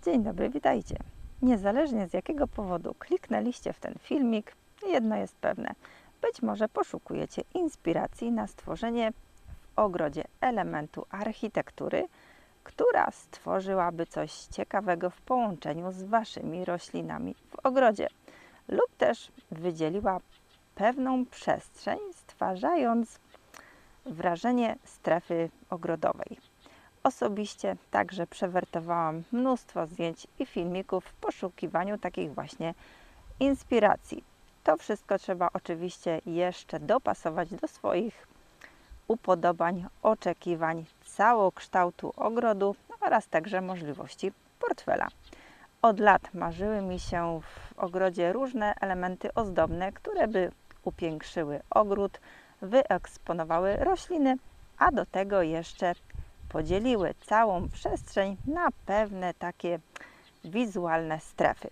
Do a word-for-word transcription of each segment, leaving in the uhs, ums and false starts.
Dzień dobry, witajcie. Niezależnie z jakiego powodu kliknęliście w ten filmik, jedno jest pewne. Być może poszukujecie inspiracji na stworzenie w ogrodzie elementu architektury, która stworzyłaby coś ciekawego w połączeniu z waszymi roślinami w ogrodzie, lub też wydzieliła pewną przestrzeń, stwarzając wrażenie strefy ogrodowej. Osobiście także przewertowałam mnóstwo zdjęć i filmików w poszukiwaniu takich właśnie inspiracji. To wszystko trzeba oczywiście jeszcze dopasować do swoich upodobań, oczekiwań, całokształtu ogrodu oraz także możliwości portfela. Od lat marzyły mi się w ogrodzie różne elementy ozdobne, które by upiększyły ogród, wyeksponowały rośliny, a do tego jeszcze podzieliły całą przestrzeń na pewne takie wizualne strefy.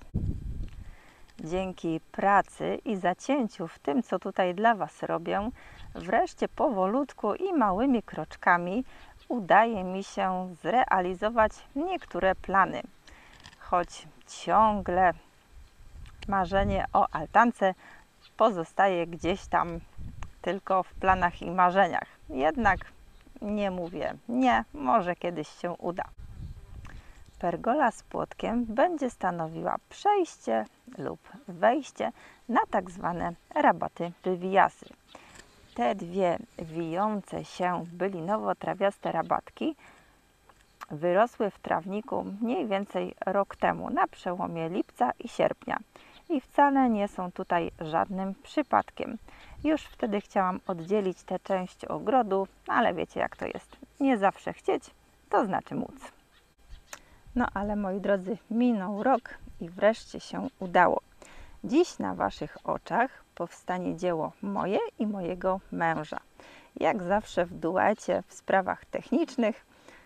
Dzięki pracy i zacięciu w tym, co tutaj dla was robię, wreszcie powolutku i małymi kroczkami udaje mi się zrealizować niektóre plany. Choć ciągle marzenie o altance pozostaje gdzieś tam tylko w planach i marzeniach. Jednak nie mówię nie, może kiedyś się uda. Pergola z płotkiem będzie stanowiła przejście lub wejście na tak zwane rabaty wywijasy. Te dwie wijące się bylinowo-trawiaste rabatki wyrosły w trawniku mniej więcej rok temu, na przełomie lipca i sierpnia. I wcale nie są tutaj żadnym przypadkiem. Już wtedy chciałam oddzielić tę część ogrodu, ale wiecie jak to jest. Nie zawsze chcieć, to znaczy móc. No ale moi drodzy, minął rok i wreszcie się udało. Dziś na waszych oczach powstanie dzieło moje i mojego męża. Jak zawsze w duecie w sprawach technicznych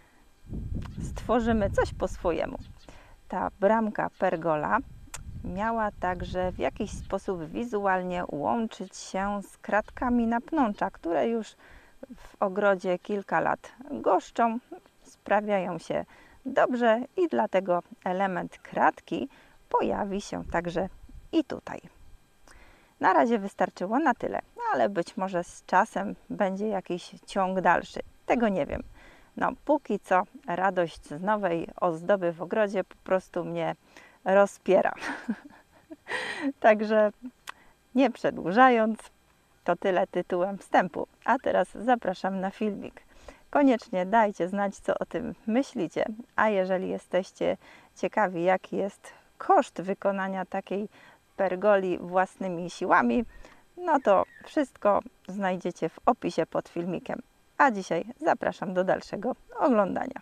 stworzymy coś po swojemu. Ta bramka pergola miała także w jakiś sposób wizualnie łączyć się z kratkami na pnącza, które już w ogrodzie kilka lat goszczą, sprawiają się dobrze i dlatego element kratki pojawi się także i tutaj. Na razie wystarczyło na tyle, ale być może z czasem będzie jakiś ciąg dalszy. Tego nie wiem. No, póki co radość z nowej ozdoby w ogrodzie po prostu mnie rozpiera. Także nie przedłużając, to tyle tytułem wstępu. A teraz zapraszam na filmik. Koniecznie dajcie znać, co o tym myślicie, a jeżeli jesteście ciekawi, jaki jest koszt wykonania takiej pergoli własnymi siłami, no to wszystko znajdziecie w opisie pod filmikiem. A dzisiaj zapraszam do dalszego oglądania.